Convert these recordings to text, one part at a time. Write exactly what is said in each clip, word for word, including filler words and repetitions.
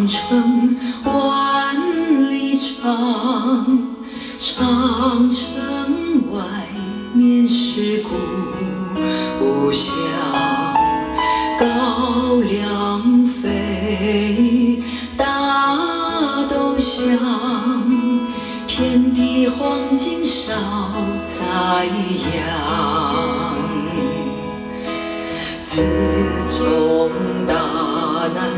城万里长，长城外面是故乡。高粱飞，大豆香，遍地黄金少宰羊。自从大难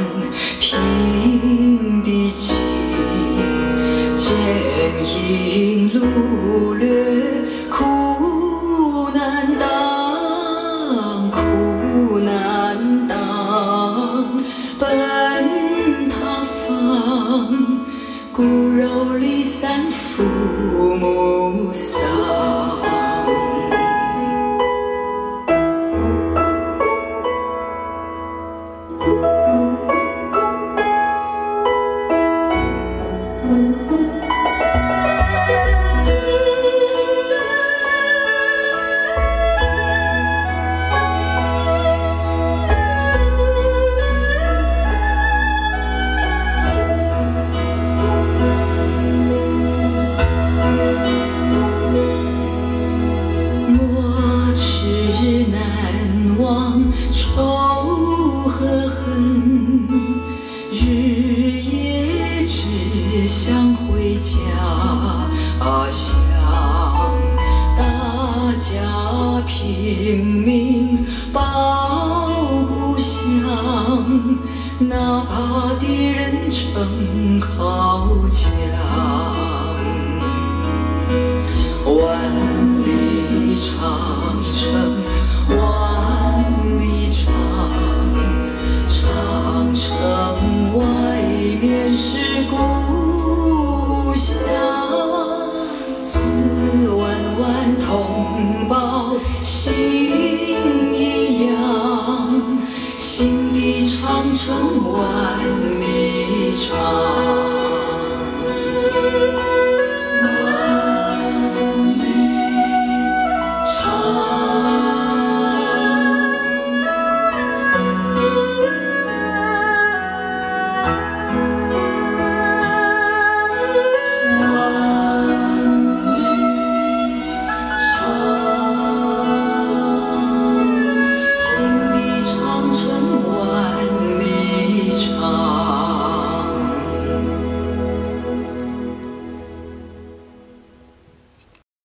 平地起，剑影掳掠，苦难当，苦难当，奔他方，骨肉离散，父母丧。仇和恨，日夜只想回家乡。大家拼命保故乡，哪怕敌人城好强。万里长。